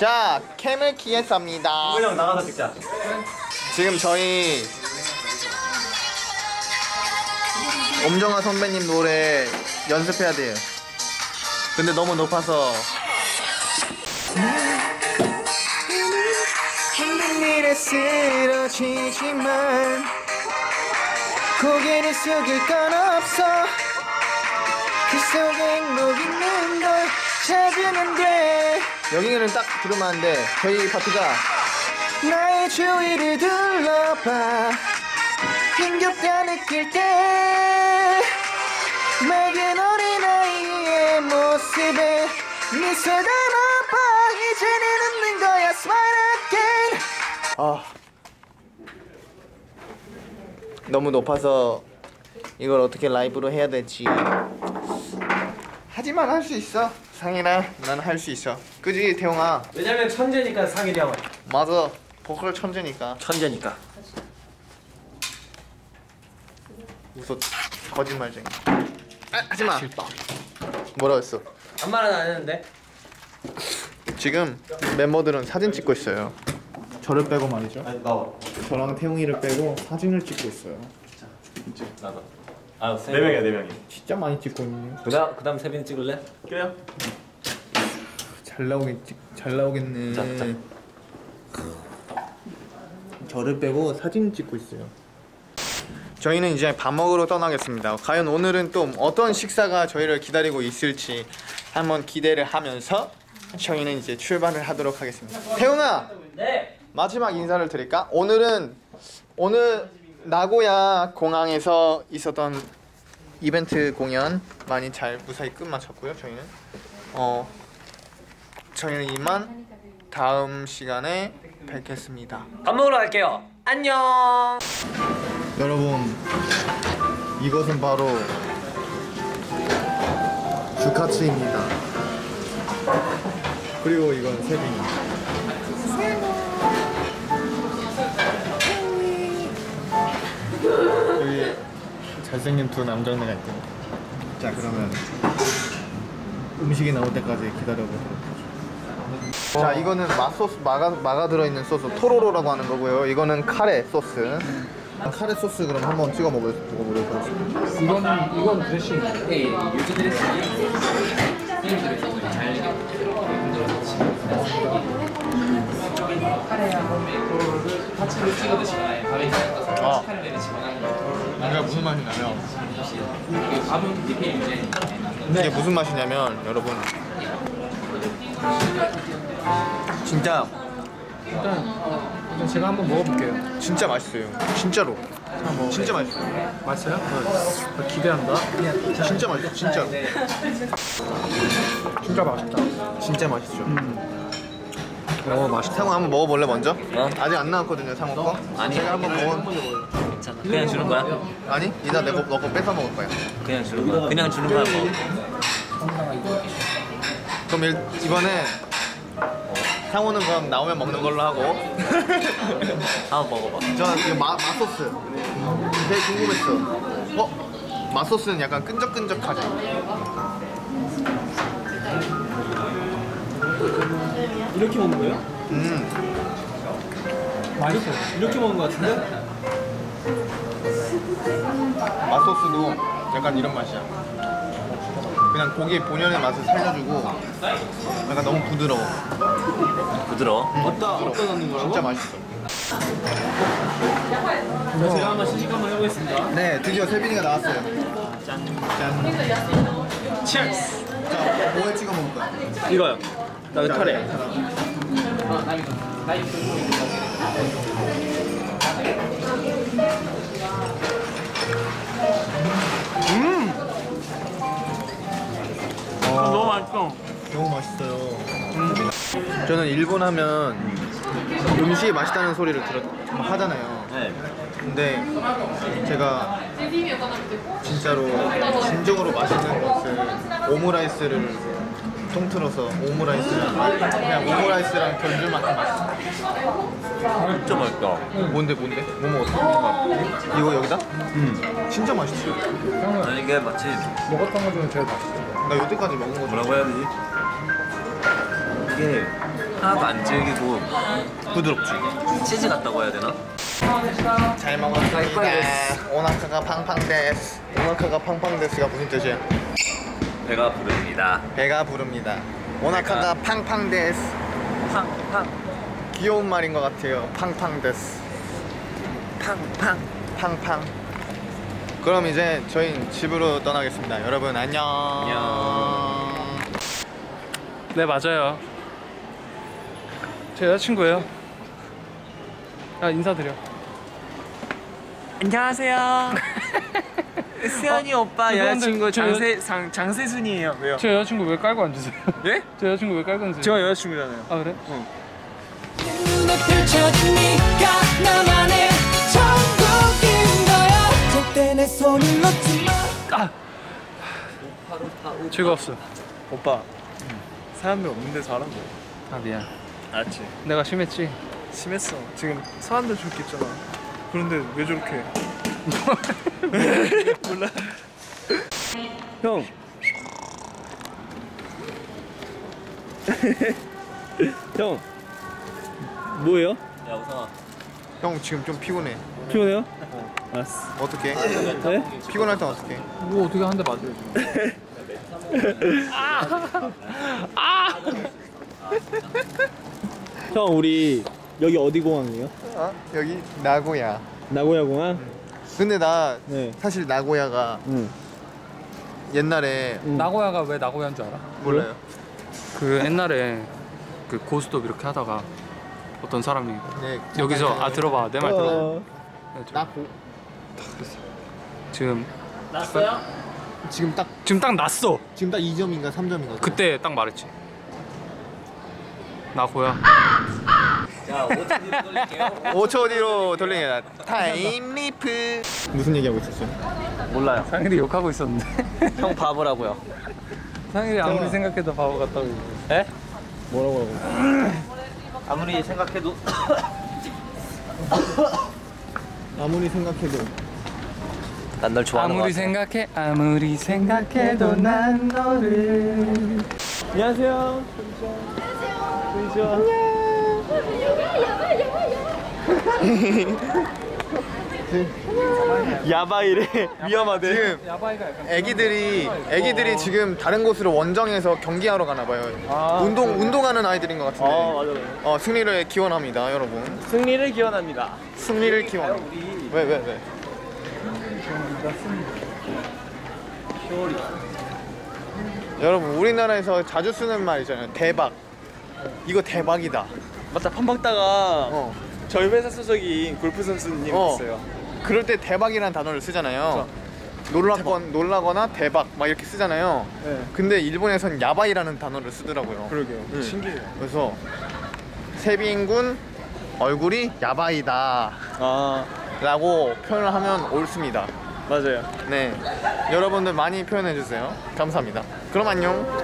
자, 캠을 키겠습니다. 형 나가서 찍자. 지금 저희 엄정화 선배님 노래 연습해야 돼요. 근데 너무 높아서 힘든 일에 쓰러지지만 고개를 숙일 건 없어. 그 속에 행복 있는 걸 찾으면 돼. 여기는 딱 들으면 안 돼. 저희 파트가 나의 주위를 둘러봐 힘겹다 느낄 때 맑은 어린아이의 모습에 미소 담아봐. 이제는 웃는 거야. Smile again. 너무 높아서 이걸 어떻게 라이브로 해야 될지. 하지만 할 수 있어. 상이랑 난 할 수 있어. 그지 태용아? 왜냐면 천재니까 상일이 형은. 맞아. 보컬 천재니까. 천재니까. 웃어. 거짓말쟁이. 하지마. 뭐라 했어? 아무 말은 안 했는데. 지금 멤버들은 사진 찍고 있어요. 저를 빼고 말이죠. 나와. 저랑 태용이를 빼고 사진을 찍고 있어요. 진짜 나도. 아, 네 명이야, 네 명이. 진짜 많이 찍고 있네요. 그다음 세빈 찍을래? 그래요. 잘 나오겠네. 자. 저를 빼고 사진 찍고 있어요. 저희는 이제 밥 먹으러 떠나겠습니다. 과연 오늘은 또 어떤 식사가 저희를 기다리고 있을지 한번 기대를 하면서 저희는 이제 출발을 하도록 하겠습니다. 태용아! 네! 마지막 인사를 드릴까? 오늘 나고야 공항에서 있었던 이벤트 공연 많이 잘 무사히 끝마쳤고요. 저희는 이만 다음 시간에 뵙겠습니다. 밥 먹으러 갈게요. 안녕. 여러분, 이것은 바로 주카츠입니다. 그리고 이건 세빈이. 여기 잘생긴 두 남자애가 있고. 자, 그러면 음식이 나올 때까지 기다려보도록 하죠. 자, 이거는 맛소스, 마가 들어있는 소스 토로로라고 하는 거고요. 이거는 카레 소스. 카레 소스 그럼 한번 찍어 먹어보도록 하겠습니다. 이건 드레싱. 네, 요즘 드레싱이 생일 드레싱을 잘 카레하고 파채를 찍어 드시거나 밥에 찍어서 카레 내리시거나. 이게 무슨 맛이냐면 밥은 디페인데 이게 무슨 맛이냐면 여러분 진짜 일단 제가 한번 먹어볼게요. 진짜 맛있어요. 진짜로. 진짜 맛있어요. 맛있어요? 네. 기대한다. 진짜 맛있어. 진짜로. 진짜 맛있다. 진짜 맛있죠. 맛있다. 상호 한번 먹어볼래 먼저? 어? 아직 안 나왔거든요 상호 거. 아니. 제가 한번 먹어. 괜찮아. 그냥 주는 거야? 아니 이따 너 거 뺏어 먹을 거야. 그냥 주는 거야. 그냥 주는 거야 뭐. 그럼 이번에 상호는 그럼 나오면 먹는 걸로 하고. 한번 먹어봐. 저 이거 맛소스 되게 궁금했어. 맛소스는 약간 끈적끈적하지? 이렇게 먹는 거예요? 맛있어. 이렇게 먹는 거 같은데? 맛소스도 약간 이런 맛이야. 그냥 고기 본연의 맛을 살려주고 약간 너무 부드러워. 부드러워. 어디다 넣는 거라고? 진짜 맛있어. 제가 한번 시식 한번 해보겠습니다. 네, 드디어 세빈이가 나왔어요. 짠. 짠. 치얼스! 자, 뭐에 찍어 먹을 거야? 이거요. 나도 카레. 너무 맛있어. 너무 맛있어요. 저는 일본 하면 음식이 맛있다는 소리를 하잖아요. 네. 근데 제가 진짜로 진정으로 맛있는 것을 오므라이스를 통틀어서 오므라이스랑 그냥 오므라이스랑 견줄 만큼 맛있어. 진짜 맛있다. 뭔데? 뭐 먹었어? 이거 여기다? 진짜 맛있어. 아니 이게 마치 먹었던 거 중에 제일 맛있어요. 나 여태까지 먹은 거 중에 뭐라고 해야 되지? 이게 하나도 안 질기고 부드럽지. 치즈 같다고 해야 되나? 잘 먹었습니다. 오나카가 팡팡데스. 오나카가 팡팡데스가 무슨 뜻이야? 배가 부릅니다. 배가 부릅니다. 오나카가 팡팡데스. 팡팡 귀여운 말인 것 같아요. 팡팡데스. 팡팡. 팡팡. 그럼 이제 저희 집으로 떠나겠습니다. 여러분 안녕. 네 맞아요. 제 여자친구예요. 야 인사드려. 안녕하세요. 수현이 오빠 죄송한데 여자친구 저 장세순이에요. 왜요? 제 여자친구 왜 깔고 앉으세요? 예? 제 여자친구 왜 깔고 앉으세요? 제가 여자친구잖아요. 아 그래? 눈에 펼쳐지니까 나만의 천국인 거야. 절대 내 손을 놓지 마. 즐거웠어. 오빠 사람들 없는 데서 하란 거야. 아 미안. 알았지? 내가 심했지? 심했어. 지금 사람들 저렇게 있잖아. 그런데 왜 저렇게 해? 몰라. 형. 형. 뭐예요? 야 우성아. 형 지금 좀 피곤해. 피곤해요? 알았어. 어떻게? 네? 피곤할 땐 어떻게? 뭐 어떻게 한 대 맞아야지. 형 우리 여기 어디 공항이에요? 여기 나고야. 나고야 공항? 근데 나 네. 사실 나고야가 응. 옛날에 나고야가 왜 나고야인 줄 알아? 몰라요. 그 옛날에 그 고스톱 이렇게 하다가 어떤 사람이 네, 여기서 아 들어봐 내 말 들어. 네, 들어. 나고 지금 지금 딱 지금 딱 났어. 2점인가 3점인가. 그때 딱 말했지. 나고야. 자 5초 뒤로 돌릴게요. 5초 뒤로 돌리겠다. 타임 리프. 무슨 얘기하고 있었어요? 몰라요. 상일이 욕하고 있었는데. 형 바보라고요. 상일이 아무리 생각해도 바보 같다고. 에? 뭐라고 아무리 생각해도 아무리 생각해도 난 널 좋아하는 거 같아. 아무리 생각해도 난 너를. 안녕하세요. 야바이래. 위험하대. 지금 야바이가 약간 애기들이 지금 다른 곳으로 원정에서 경기하러 가나 봐요. 운동하는 아이들인 것 같은데. 맞아요. 승리를 기원합니다, 여러분. 승리를 기원합니다. 승리를 기원. 왜? 여러분 우리나라에서 자주 쓰는 말 있잖아요. 대박. 이거 대박이다. 맞다. 판박다가 어. 저희 회사 소속인 골프 선수님 있어요. 그럴 때 대박이라는 단어를 쓰잖아요. 놀라거나 대박 막 이렇게 쓰잖아요. 네. 근데 일본에선 야바이라는 단어를 쓰더라고요. 그러게요. 응. 신기해요. 그래서 세빈군 얼굴이 야바이다 아 라고 표현을 하면 옳습니다. 맞아요. 네, 여러분들 많이 표현해 주세요. 감사합니다. 그럼 안녕.